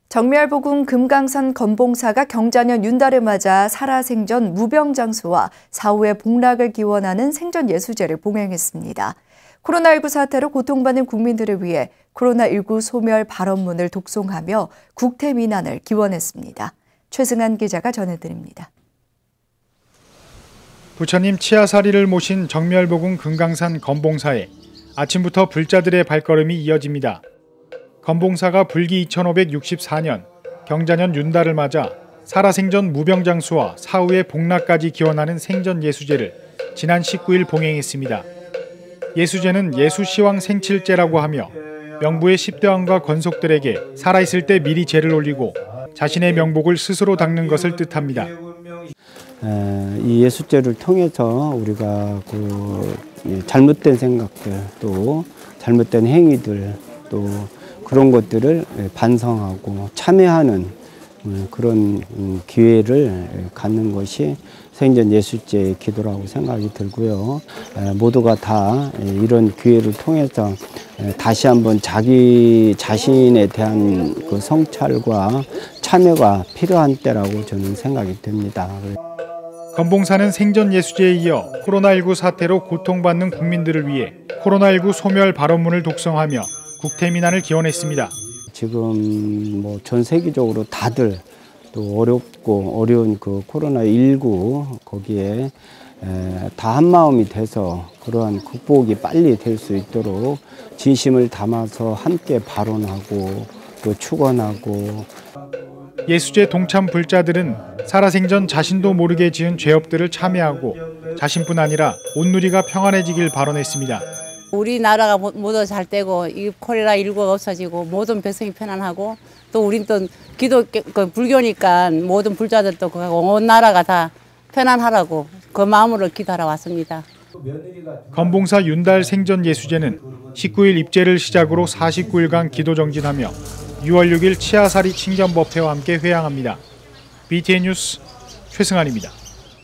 정멸복음 금강산 건봉사가 경자년 윤달을 맞아 살아생전 무병장수와 사후의 복락을 기원하는 생전 예수제를 봉행했습니다. 코로나19 사태로 고통받는 국민들을 위해 코로나19 소멸 발언문을 독송하며 국태민안을 기원했습니다. 최승한 기자가 전해드립니다. 부처님 치아사리를 모신 정멸복음 금강산 건봉사에 아침부터 불자들의 발걸음이 이어집니다. 건봉사가 불기 2564년 경자년 윤달을 맞아 살아생전 무병장수와 사후의 복락까지 기원하는 생전 예수제를 지난 19일 봉행했습니다. 예수제는 예수시왕 생칠제라고 하며 명부의 10대왕과 권속들에게 살아있을 때 미리 제를 올리고 자신의 명복을 스스로 닦는 것을 뜻합니다. 이 예수제를 통해서 우리가 잘못된 생각들, 또 잘못된 행위들, 또 그런 것들을 반성하고 참회하는 그런 기회를 갖는 것이 생전 예수제의 기도라고 생각이 들고요. 모두가 다 이런 기회를 통해서 다시 한번 자기 자신에 대한 그 성찰과 참회가 필요한 때라고 저는 생각이 됩니다. 건봉사는 생전 예수제에 이어 코로나19 사태로 고통받는 국민들을 위해 코로나19 소멸 발언문을 독송하며 국태민안을 기원했습니다. 지금 전 세계적으로 다들 또 어렵고 어려운 그 코로나19 거기에 다 한마음이 돼서 그러한 극복이 빨리 될 수 있도록 진심을 담아서 함께 발언하고 또 축원하고. 예수제 동참 불자들은 살아생전 자신도 모르게 지은 죄업들을 참회하고 자신뿐 아니라 온 누리가 평안해지길 발언했습니다. 우리나라가 모두 잘 되고 이 코로나19가 없어지고 모든 백성이 편안하고 또 우린 또 불교니까 모든 불자들도 온 나라가 다 편안하라고 그 마음으로 기도하러 왔습니다. 건봉사 윤달 생전 예수제는 19일 입제를 시작으로 49일간 기도 정진하며 6월 6일 치아사리 친견법회와 함께 회향합니다. BTN 뉴스 최승환입니다.